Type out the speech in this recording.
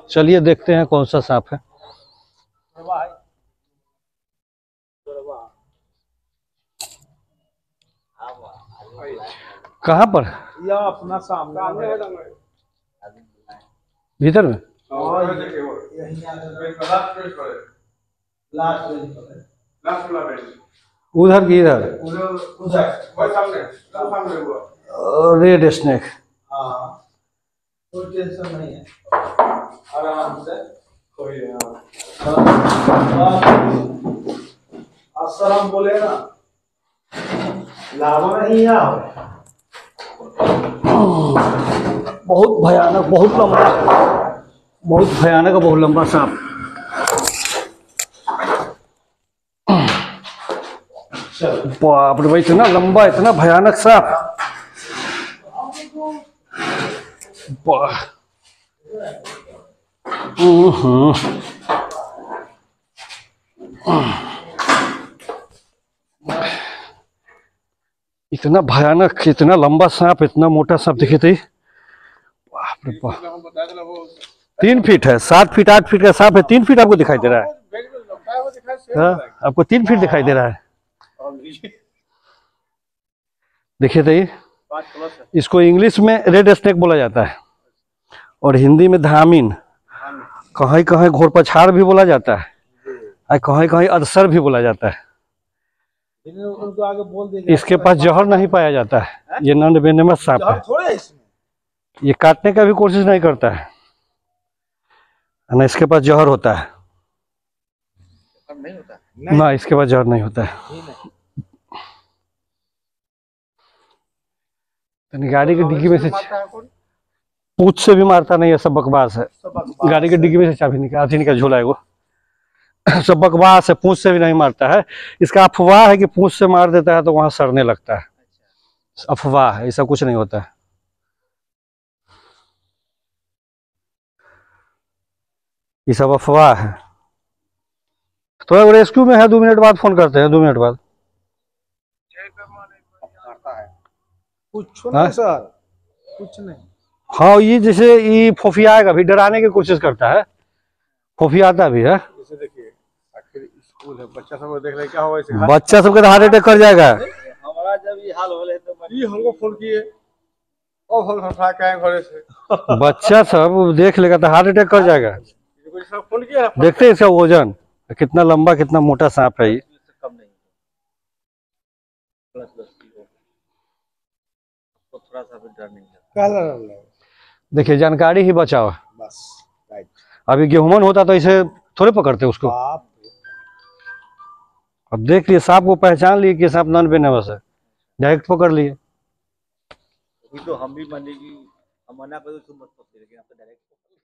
चलिए देखते हैं कौन सा सांप है। कहाँ पर? या अपना सामने भीतर में। उधर की इधर रेड स्नेक। कोई टेंशन नहीं है, आराम से कोई असलम बोले ना लाभ नहीं है। बहुत भयानक, बहुत लंबा, बहुत भयानक, बहुत लंबा सांप। बाप रे भाई, इतना लंबा, इतना भयानक सांप। इतना भयानक, इतना लंबा सांप, इतना मोटा सांप देखे थे। बाप रे बाप, 3 फीट है, 7 फीट 8 फीट का सांप है। 3 फीट आपको दिखाई दे रहा है? हाँ, आपको 3 फीट दिखाई दे रहा है? देखिए तो ये, इसको इंग्लिश में रेड स्नेक बोला जाता है और हिंदी में धामिन, कहीं कहीं घोरपछाड़ भी बोला जाता है और कहीं कहीं अदसर भी बोला जाता है। उनको आगे बोल देंगे। इसके पास जहर नहीं पाया जाता है। ये नॉन वेनेमस सांप है। ये काटने का भी कोशिश नहीं करता है ना, इसके पास जहर होता है। ना, इसके पास जहर नहीं होता है। गाड़ी की डिग्गी में से पूंछ से भी मारता नहीं है, सब बकवास है। गाड़ी की डिग्गी में से चाबी निकाल झोला है वो। सब बकवास है, पूंछ से भी नहीं मारता है। इसका अफवाह है कि पूंछ से मार देता है तो वहां सड़ने लगता है। अफवाह है, ऐसा कुछ नहीं होता है। ये सब अफवाह है। तो रेस्क्यू में है, 2 मिनट बाद फोन करते हैं, 2 मिनट बाद। कुछ नहीं सर, कुछ नहीं। हाँ, ये जैसे ये फोफियाएगा भी, डराने की कोशिश करता है, फोफियाता भी है। जैसे देखिए आखिर स्कूल है, बच्चा सब देख रहे क्या होगा, बच्चा सबके तो हार्ट अटैक कर जाएगा। हमारा जब ये हाल होले तो ये हमको फोन किए और हम फटफटा के आए घरे से। बच्चा सब देख लेगा तो हार्ट अटैक कर जाएगा। फोन किया, देखते हैं इसका वजन कितना लंबा, कितना मोटा सांप है ये। थोड़ा सा भी डर नहीं लगता। देखिए, जानकारी ही बचाओ बस, राइट। अभी गेहूं होता तो इसे थोड़े पकड़ते उसको। अब देख लिए, सांप को पहचान लिए कि सांप नॉन वेनेमस है, डायरेक्ट पकड़ लिए। अभी तो हम भी मान लीजिए हम मना करें तो मत पकड़िए, लेकिन आप डायरेक्ट